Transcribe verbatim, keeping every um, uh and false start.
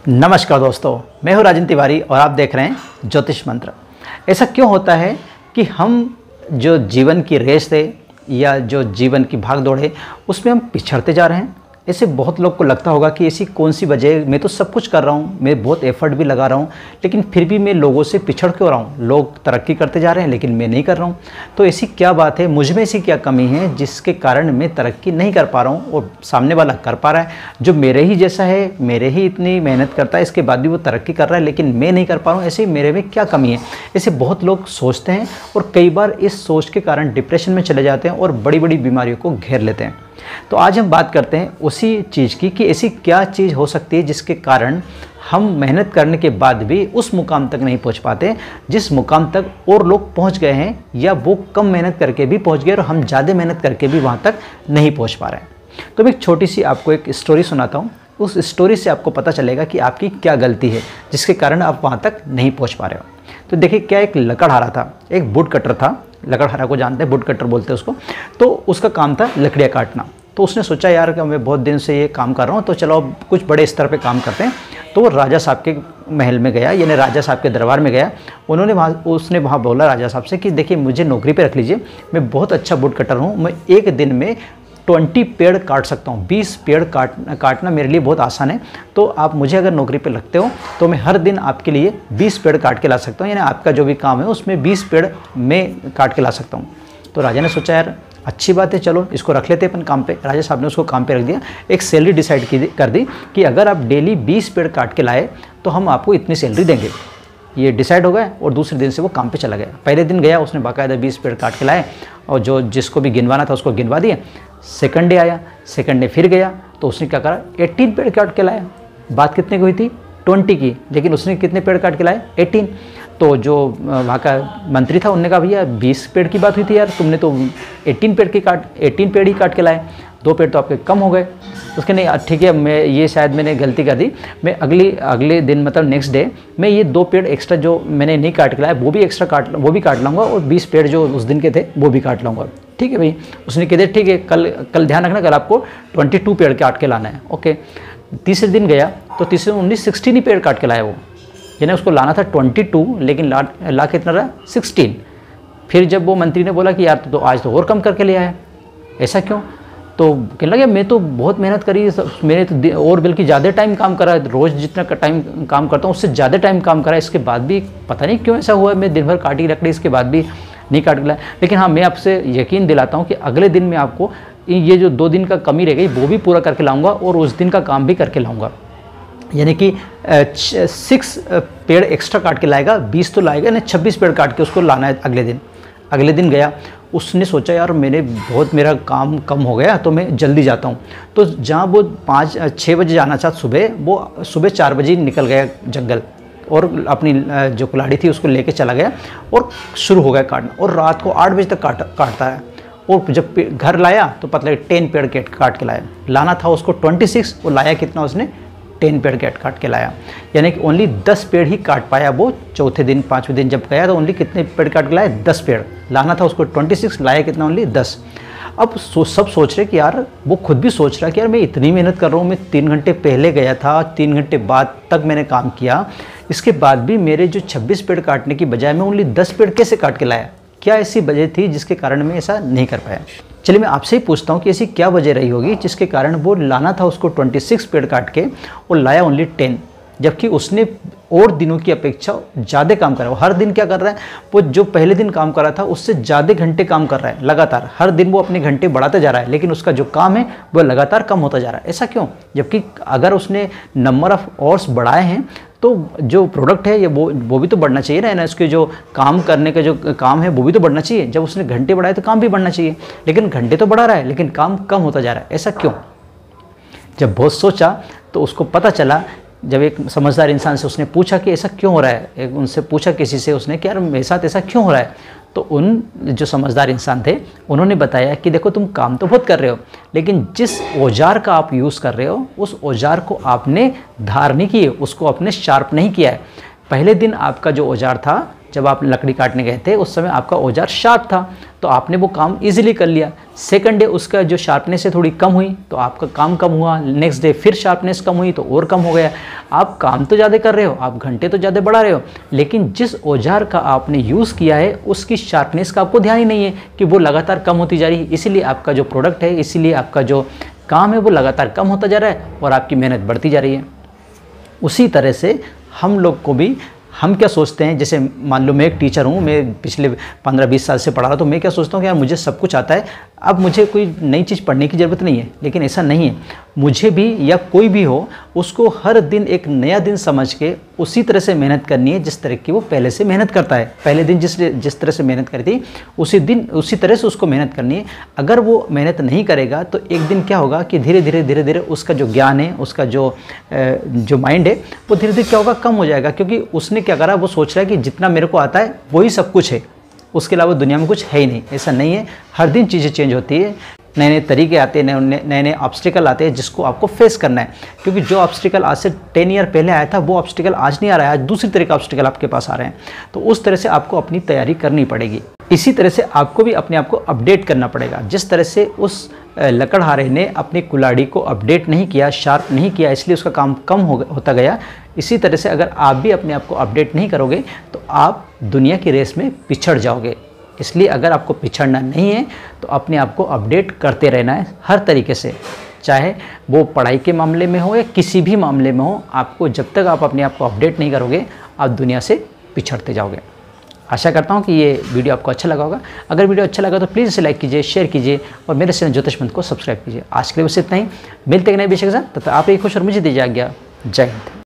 नमस्कार दोस्तों, मैं हूँ राजन तिवारी और आप देख रहे हैं ज्योतिष मंत्र। ऐसा क्यों होता है कि हम जो जीवन की रेस है या जो जीवन की भाग दौड़ है उसमें हम पिछड़ते जा रहे हैं। ऐसे बहुत लोग को लगता होगा कि ऐसी कौन सी वजह, मैं तो सब कुछ कर रहा हूँ, मैं बहुत एफर्ट भी लगा रहा हूँ, लेकिन फिर भी मैं लोगों से पिछड़ क्यों रहा हूँ। लोग तरक्की करते जा रहे हैं लेकिन मैं नहीं कर रहा हूँ। तो ऐसी क्या बात है, मुझ में ऐसी क्या कमी है जिसके कारण मैं तरक्की नहीं कर पा रहा हूँ और सामने वाला कर पा रहा है। जो मेरे ही जैसा है, मेरे ही इतनी मेहनत करता है, इसके बाद भी वो तरक्की कर रहा है लेकिन मैं नहीं कर पा रहा हूँ। ऐसे मेरे में क्या कमी है, ऐसे बहुत लोग सोचते हैं और कई बार इस सोच के कारण डिप्रेशन में चले जाते हैं और बड़ी बड़ी बीमारियों को घेर लेते हैं। तो आज हम बात करते हैं उसी चीज़ की कि ऐसी क्या चीज़ हो सकती है जिसके कारण हम मेहनत करने के बाद भी उस मुकाम तक नहीं पहुंच पाते जिस मुकाम तक और लोग पहुंच गए हैं, या वो कम मेहनत करके भी पहुंच गए और हम ज़्यादा मेहनत करके भी वहां तक नहीं पहुंच पा रहे हैं। तो मैं एक छोटी सी आपको एक स्टोरी सुनाता हूं। उस स्टोरी से आपको पता चलेगा कि आपकी क्या गलती है जिसके कारण आप वहाँ तक नहीं पहुँच पा रहे हो। तो देखिए, क्या एक लकड़हारा था, एक वुड कटर था। लकड़हारा को जानते हैं, वुड कटर बोलते हैं उसको। तो उसका काम था लकड़ियाँ काटना। तो उसने सोचा यार कि मैं बहुत दिन से ये काम कर रहा हूँ, तो चलो अब कुछ बड़े स्तर पे काम करते हैं। तो वो राजा साहब के महल में गया, यानी राजा साहब के दरबार में गया। उन्होंने वहाँ उसने वहाँ बोला राजा साहब से कि देखिए, मुझे नौकरी पे रख लीजिए, मैं बहुत अच्छा वुड कटर हूँ, मैं एक दिन में बीस पेड़ काट सकता हूँ। बीस पेड़ काट काटना मेरे लिए बहुत आसान है। तो आप मुझे अगर नौकरी पे लगते हो तो मैं हर दिन आपके लिए बीस पेड़ काट के ला सकता हूँ, यानी आपका जो भी काम है उसमें बीस पेड़ मैं काट के ला सकता हूँ। तो राजा ने सोचा यार अच्छी बात है, चलो इसको रख लेते हैं अपन काम पे। राजा साहब ने उसको काम पे रख दिया। एक सैलरी डिसाइड की कर दी कि अगर आप डेली बीस पेड़ काट के लाए तो हम आपको इतनी सैलरी देंगे। ये डिसाइड हो गया और दूसरे दिन से वो काम पे चला गया। पहले दिन गया, उसने बाकायदा बीस पेड़ काट के लाए और जो जिसको भी गिनवाना था उसको गिनवा दिया। सेकंड डे आया, सेकंड डे फिर गया तो उसने क्या करा, अठारह पेड़ काट के लाया। बात कितने की हुई थी, बीस की, लेकिन उसने कितने पेड़ काट के लाए, अठारह। तो जो वहाँ का मंत्री था उन्होंने कहा भैया बीस पेड़ की बात हुई थी यार, तुमने तो अठारह पेड़ की काट अठारह पेड़ ही काट के लाए, दो पेड़ तो आपके कम हो गए। उसके नहीं, ठीक है, मैं ये शायद मैंने गलती कर दी, मैं अगली अगले दिन मतलब नेक्स्ट डे मैं ये दो पेड़ एक्स्ट्रा जो मैंने नहीं काट के लाया वो भी एक्स्ट्रा काट वो भी काट लाऊंगा और बीस पेड़ जो उस दिन के थे वो भी काट लाऊंगा। ठीक है भाई। उसने कह दिया ठीक है, कल कल ध्यान रखना, कल आपको बाईस पेड़ काट के लाना है। ओके। तीसरे दिन गया तो तीसरे दिन उन्नीस सोलह ही पेड़ काट के लाया वो, यानी उसको लाना था बाईस, लेकिन ला ला कितना रहा, सोलह। फिर जब वो मंत्री ने बोला कि यार तो, तो आज तो और कम करके ले आया, ऐसा क्यों? तो कहने लगे मैं तो बहुत मेहनत करी, मैंने तो और बल्कि ज़्यादा टाइम काम करा, रोज़ जितना टाइम काम करता हूँ उससे ज़्यादा टाइम काम करा, इसके बाद भी पता नहीं क्यों ऐसा हुआ, मैं दिन भर काटी लकड़ी इसके बाद भी नहीं काट गया। लेकिन हाँ, मैं आपसे यकीन दिलाता हूँ कि अगले दिन मैं आपको ये जो दो दिन का कमी रह गई वो भी पूरा करके लाऊंगा और उस दिन का काम भी करके लाऊंगा। यानी कि सिक्स पेड़ एक्स्ट्रा काट के लाएगा, बीस तो लाएगा, यानी छब्बीस पेड़ काट के उसको लाना है अगले दिन। अगले दिन गया, उसने सोचा यार मैंने बहुत मेरा काम कम हो गया तो मैं जल्दी जाता हूँ। तो जहाँ वो पाँच छः बजे जाना था सुबह, वो सुबह चार बजे निकल गया जंगल और अपनी जो कुल्हाड़ी थी उसको लेके चला गया और शुरू हो गया काटना, और रात को आठ बजे तक काट काटता है। और जब घर लाया तो पता लगा टेन पेड़ काट के लाया। लाना था उसको ट्वेंटी सिक्स, वो लाया कितना, उसने टेन पेड़ काट काट के लाया, यानी कि ओनली दस पेड़ ही काट पाया वो। चौथे दिन पाँचवें दिन जब गया तो ओनली कितने पेड़ काट के लाया, दस पेड़। लाना था उसको ट्वेंटी सिक्स, लाया कितना, ओनली दस। अब सो, सब सोच रहे कि यार, वो खुद भी सोच रहा कि यार मैं इतनी मेहनत कर रहा हूँ, मैं तीन घंटे पहले गया था, तीन घंटे बाद तक मैंने काम किया, इसके बाद भी मेरे जो छब्बीस पेड़ काटने की बजाय मैं ओनली दस पेड़ कैसे काट के लाया? क्या ऐसी वजह थी जिसके कारण मैं ऐसा नहीं कर पाया? चलिए मैं आपसे ही पूछता हूँ कि ऐसी क्या वजह रही होगी जिसके कारण वो लाना था उसको छब्बीस पेड़ काट के और लाया ओनली टेन, जबकि उसने और दिनों की अपेक्षा ज़्यादा काम करा। वो हर दिन क्या कर रहा है, वो जो पहले दिन काम कर रहा था उससे ज़्यादा घंटे काम कर रहा है लगातार। हर दिन वो अपने घंटे बढ़ाता जा रहा है, लेकिन उसका जो काम है वो लगातार कम होता जा रहा है। ऐसा क्यों? जबकि अगर उसने नंबर ऑफ़ आवर्स बढ़ाए हैं तो जो प्रोडक्ट है ये वो वो भी तो बढ़ना चाहिए ना, ना उसके जो काम करने का जो काम है वो भी तो बढ़ना चाहिए। जब उसने घंटे बढ़ाए तो काम भी बढ़ना चाहिए, लेकिन घंटे तो बढ़ा रहा है लेकिन काम कम होता जा रहा है। ऐसा क्यों? जब बहुत सोचा तो उसको पता चला, जब एक समझदार इंसान से उसने पूछा कि ऐसा क्यों हो रहा है, एक उनसे पूछा किसी से उसने कि यार मेरे साथ ऐसा क्यों हो रहा है, तो उन जो समझदार इंसान थे उन्होंने बताया कि देखो तुम काम तो बहुत कर रहे हो, लेकिन जिस औजार का आप यूज़ कर रहे हो उस औजार को आपने धार नहीं किए, उसको आपने शार्प नहीं किया है। पहले दिन आपका जो औजार था जब आप लकड़ी काटने गए थे उस समय आपका औजार शार्प था, तो आपने वो काम इजीली कर लिया। सेकंड डे उसका जो शार्पनेस है थोड़ी कम हुई तो आपका काम कम हुआ। नेक्स्ट डे फिर शार्पनेस कम हुई तो और कम हो गया। आप काम तो ज़्यादा कर रहे हो, आप घंटे तो ज़्यादा बढ़ा रहे हो, लेकिन जिस औजार का आपने यूज़ किया है उसकी शार्पनेस का आपको ध्यान ही नहीं है कि वो लगातार कम होती जा रही है। इसीलिए आपका जो प्रोडक्ट है, इसीलिए आपका जो काम है वो लगातार कम होता जा रहा है और आपकी मेहनत बढ़ती जा रही है। उसी तरह से हम लोग को भी, हम क्या सोचते हैं, जैसे मान लो मैं एक टीचर हूँ, मैं पिछले पंद्रह बीस साल से पढ़ा रहा, तो मैं क्या सोचता हूँ कि यार मुझे सब कुछ आता है, अब मुझे कोई नई चीज़ पढ़ने की ज़रूरत नहीं है। लेकिन ऐसा नहीं है। मुझे भी या कोई भी हो, उसको हर दिन एक नया दिन समझ के उसी तरह से मेहनत करनी है जिस तरह की वो पहले से मेहनत करता है। पहले दिन जिस जिस तरह से मेहनत करती उसी दिन उसी तरह से उसको मेहनत करनी है। अगर वो मेहनत नहीं करेगा तो एक दिन क्या होगा कि धीरे धीरे धीरे धीरे उसका जो ज्ञान है, उसका जो जो माइंड है वो धीरे धीरे क्या होगा, कम हो जाएगा। क्योंकि उसने क्या करा, वो सोच रहा है कि जितना मेरे को आता है वही सब कुछ है, उसके अलावा दुनिया में कुछ है ही नहीं। ऐसा नहीं है। हर दिन चीज़ें चेंज होती है, नए नए तरीके आते हैं, नए नए नए ऑब्स्टिकल आते हैं जिसको आपको फेस करना है। क्योंकि जो ऑब्स्टिकल आज से टेन ईयर पहले आया था वो ऑब्स्टिकल आज नहीं आ रहा है, आज दूसरी तरह का ऑब्स्टिकल आपके पास आ रहे हैं। तो उस तरह से आपको अपनी तैयारी करनी पड़ेगी। इसी तरह से आपको भी अपने आप को अपडेट करना पड़ेगा। जिस तरह से उस लकड़हारे ने अपनी कुल्हाड़ी को अपडेट नहीं किया, शार्प नहीं किया, इसलिए उसका काम कम हो होता गया, इसी तरह से अगर आप भी अपने आप को अपडेट नहीं करोगे तो आप दुनिया की रेस में पिछड़ जाओगे। इसलिए अगर आपको पिछड़ना नहीं है तो अपने आप को अपडेट करते रहना है हर तरीके से, चाहे वो पढ़ाई के मामले में हो या किसी भी मामले में हो। आपको जब तक आप अपने आप को अपडेट नहीं करोगे आप दुनिया से पिछड़ते जाओगे। आशा करता हूँ कि ये वीडियो आपको अच्छा लगा होगा। अगर वीडियो अच्छा लगा तो प्लीज़ इसे लाइक कीजिए, शेयर कीजिए और मेरे चैनल ज्योतिष मंत्र को सब्सक्राइब कीजिए। आज के लिए बस इतना ही। मिलते हैं नए विषय के साथ, तब तक आप एक खुश और मुझे दीजिए आज्ञा। जय हिंद।